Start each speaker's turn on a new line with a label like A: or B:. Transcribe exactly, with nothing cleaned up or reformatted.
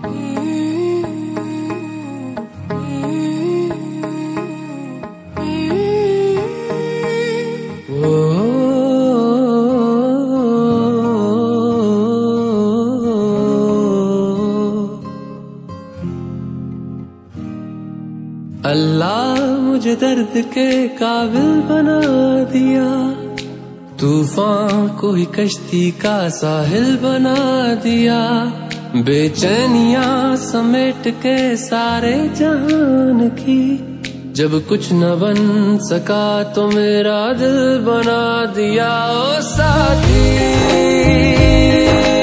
A: अल्लाह मुझे दर्द के काबिल बना दिया, तूफान को ही कश्ती का साहिल बना दिया। बेचैनियां समेट के सारे जहान की, जब कुछ न बन सका तो मेरा दिल बना दिया। ओ साथी